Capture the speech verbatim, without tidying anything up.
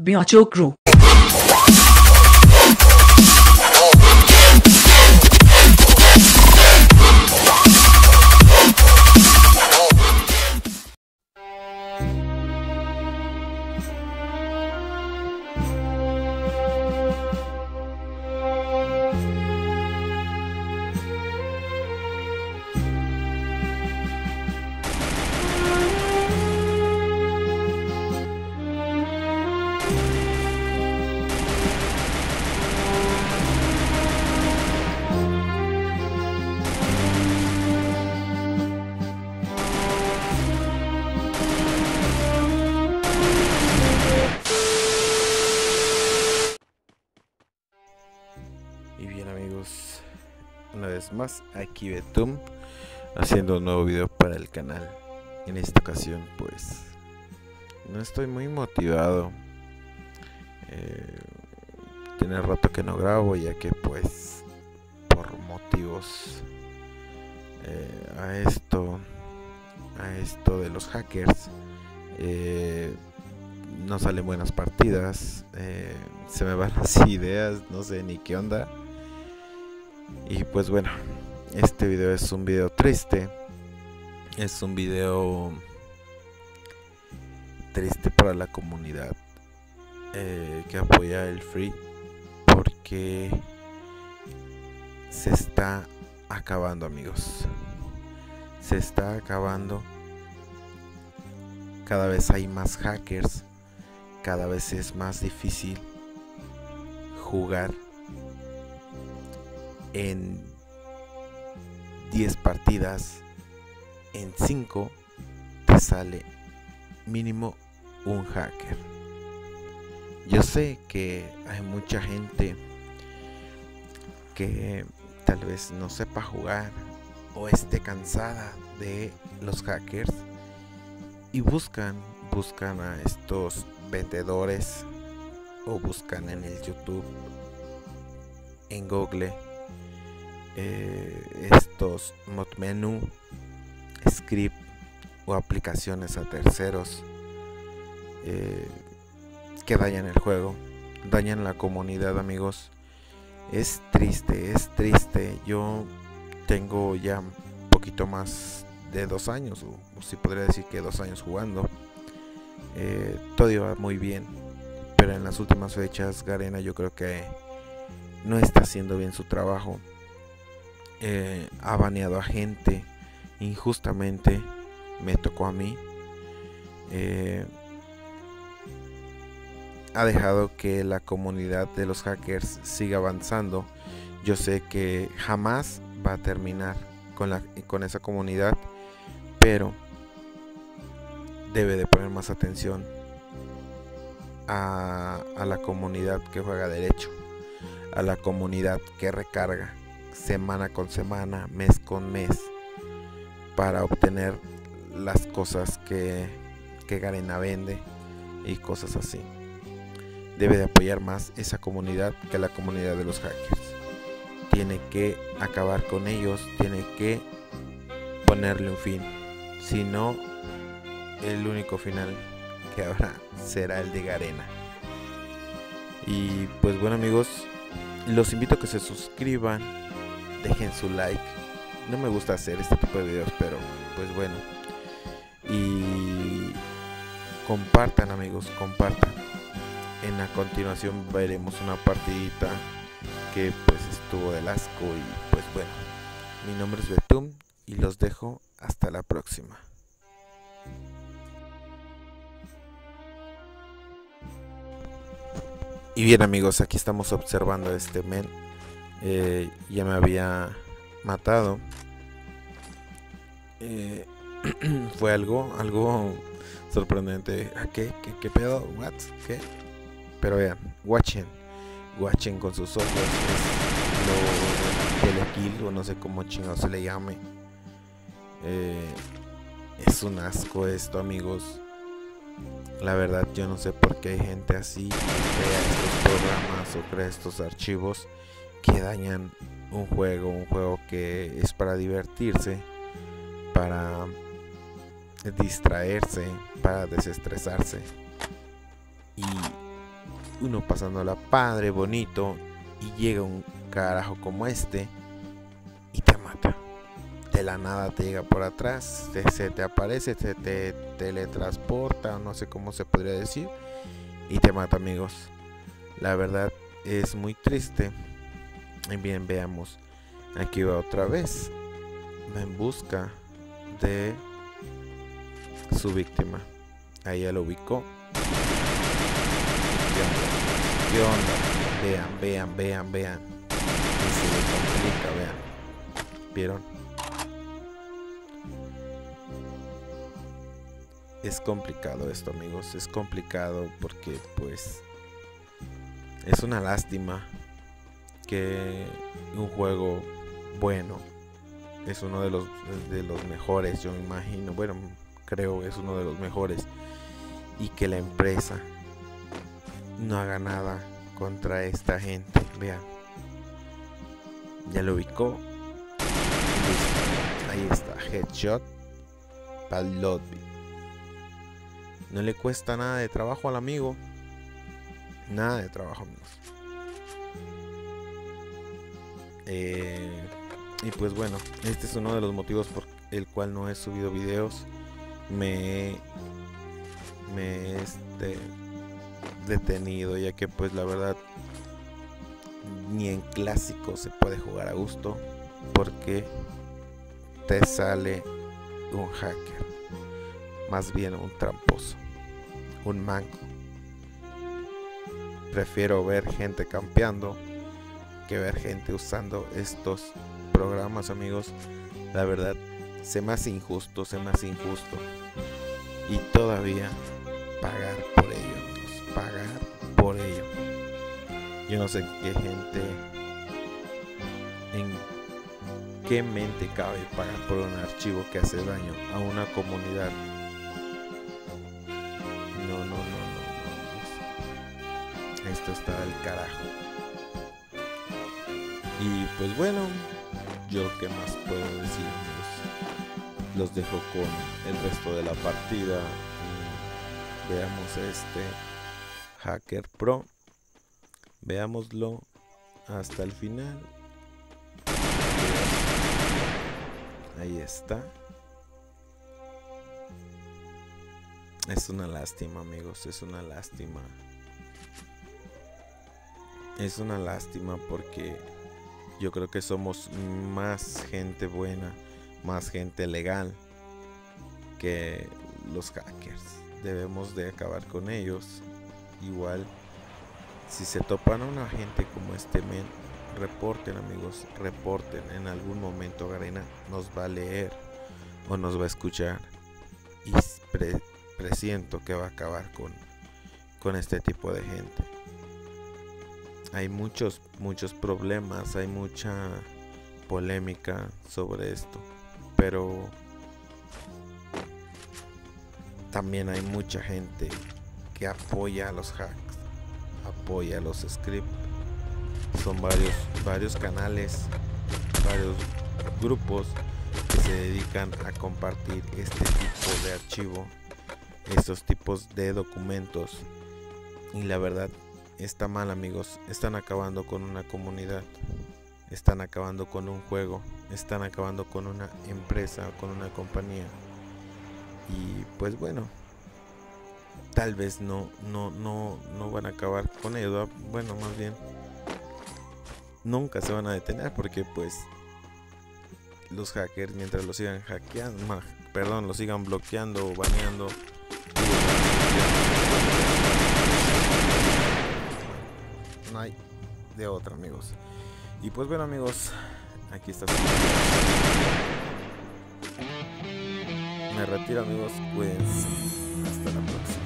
Byacho Crew. Y bien amigos, una vez más aquí Betum haciendo un nuevo video para el canal. En esta ocasión pues no estoy muy motivado, eh, tiene rato que no grabo, ya que pues por motivos eh, a esto a esto de los hackers eh, no salen buenas partidas, eh, se me van las ideas, no sé ni qué onda. Y pues bueno, este video es un video triste, es un video triste para la comunidad eh, que apoya el Free, porque se está acabando amigos, se está acabando. Cada vez hay más hackers, cada vez es más difícil jugar. En diez partidas, en cinco te sale mínimo un hacker. Yo sé que hay mucha gente que tal vez no sepa jugar o esté cansada de los hackers y buscan buscan a estos vendedores o buscan en el YouTube, en Google, Eh, estos mod menu, script o aplicaciones a terceros eh, que dañan el juego, dañan la comunidad amigos. Es triste, es triste. Yo tengo ya un poquito más de dos años, o, o si podría decir que dos años jugando. Eh, todo iba muy bien, pero en las últimas fechas Garena yo creo que no está haciendo bien su trabajo. Eh, ha baneado a gente injustamente, me tocó a mí. Eh, ha dejado que la comunidad de los hackers siga avanzando. Yo sé que jamás va a terminar con, la, con esa comunidad, pero debe de poner más atención a, a la comunidad que juega derecho, a la comunidad que recarga semana con semana, mes con mes, para obtener las cosas que, que Garena vende y cosas así. Debe de apoyar más esa comunidad que la comunidad de los hackers. Tiene que acabar con ellos, tiene que ponerle un fin. Si no, el único final que habrá será el de Garena. Y pues bueno amigos, los invito a que se suscriban, dejen su like. No me gusta hacer este tipo de videos, pero pues bueno. Y compartan amigos, compartan. En la continuación veremos una partidita que pues estuvo del asco. Y pues bueno, mi nombre es Betum y los dejo hasta la próxima. Y bien amigos, aquí estamos observando a este men. Eh, ya me había matado. Eh, fue algo, algo sorprendente. ¿A qué? ¿Qué, qué pedo? ¿What? ¿Qué? Pero vean, watchen, watchen con sus ojos. Es lo telekill o no sé cómo chingado se le llame. Eh, es un asco esto amigos. La verdad yo no sé por qué hay gente así que crea estos programas o crea estos archivos que dañan un juego, un juego que es para divertirse, para distraerse, para desestresarse. Y uno pasándola padre, bonito, y llega un carajo como este y te mata. De la nada te llega por atrás, te, se te aparece, se te teletransporta, no sé cómo se podría decir, y te mata, amigos. La verdad es muy triste. Y bien, veamos. Aquí va otra vez. Va en busca de su víctima. Ahí ya lo ubicó. ¿Qué onda? ¿Qué onda? Vean, vean, vean, vean. Y se le complica, vean. ¿Vieron? Es complicado esto, amigos. Es complicado porque pues es una lástima que un juego bueno, es uno de los de los mejores, yo me imagino, bueno, creo es uno de los mejores, y que la empresa no haga nada contra esta gente. Vean, ya lo ubicó. Ahí está, headshot para el lobby. No le cuesta nada de trabajo al amigo, nada de trabajo, amigos. Eh, y pues bueno, este es uno de los motivos por el cual no he subido videos. Me me este detenido, ya que pues la verdad ni en clásico se puede jugar a gusto, porque te sale un hacker, más bien un tramposo, un manco. Prefiero ver gente campeando que ver gente usando estos programas, amigos. La verdad se me hace injusto, se me hace injusto. Y todavía pagar por ello, amigos, pagar por ello. Yo no sé qué gente, en qué mente cabe pagar por un archivo que hace daño a una comunidad. No, no, no, no, no. Esto está del carajo. Y pues bueno, yo qué más puedo decir, amigos. Los dejo con el resto de la partida. Veamos este Hacker Pro. Veámoslo hasta el final. Ahí está. Es una lástima, amigos, es una lástima. Es una lástima porque yo creo que somos más gente buena, más gente legal que los hackers. Debemos de acabar con ellos. Igual, si se topan a una gente como este men, reporten, amigos, reporten. En algún momento Garena nos va a leer o nos va a escuchar, y pre presiento que va a acabar con, con este tipo de gente. Hay muchos, muchos problemas, hay mucha polémica sobre esto, pero también hay mucha gente que apoya a los hacks, apoya a los scripts. Son varios, varios canales, varios grupos que se dedican a compartir este tipo de archivo, estos tipos de documentos, y la verdad está mal, amigos. Están acabando con una comunidad, están acabando con un juego, están acabando con una empresa, con una compañía. Y pues bueno, tal vez no no no no van a acabar con ello. Bueno, más bien nunca se van a detener, porque pues los hackers, mientras los sigan hackeando, perdón, los sigan bloqueando o baneando, no hay de otra, amigos. Y pues bueno, amigos, aquí está. Me retiro, amigos, cuídense, hasta la próxima.